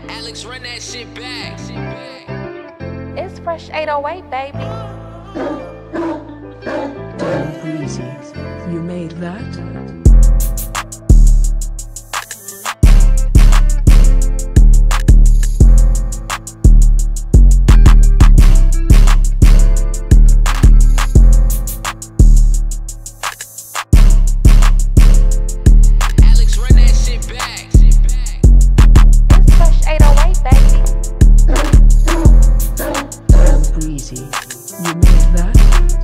Alex, run that shit back. It's fresh 808, baby. Damn, Breezy, you made that? Breezy, you made that?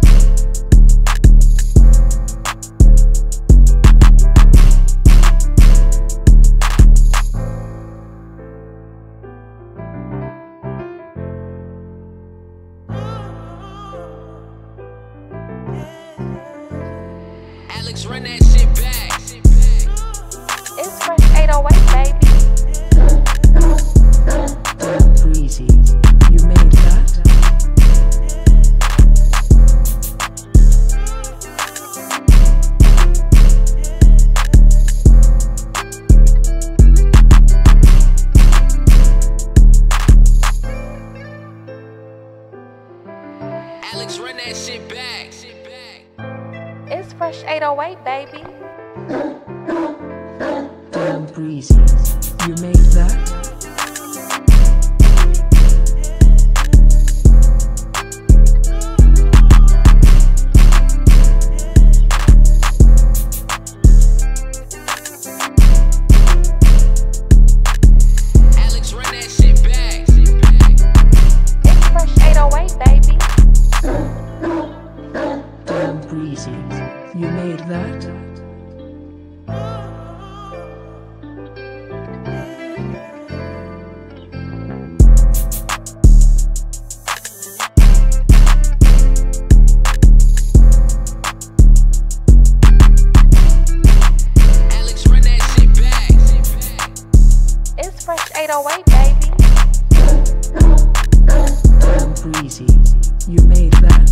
Alex, run that shit back. It's fresh 808, baby. Damn, Breezy, you made that? Alex, run that shit back. It's fresh 808, baby. Damn, Breezy, you made that? Alex, run that shit back. It's fresh 808, baby. Damn, Breezy, you made that? Alex, run that shit back. It's fresh 808, baby. Damn, Breezy, you made that?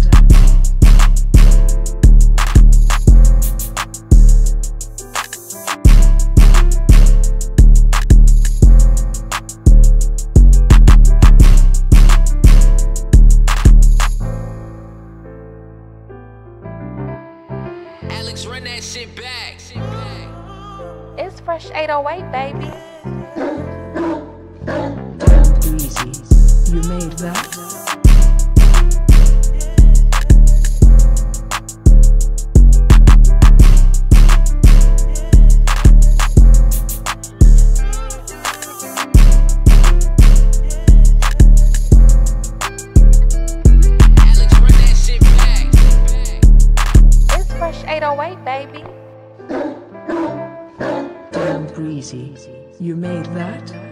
Alex, run that shit back. It's fresh 808, baby. Damn, Breezy, you made that? Alex, run that shit back. It's fresh 808, baby. Damn, Breezy, you made that?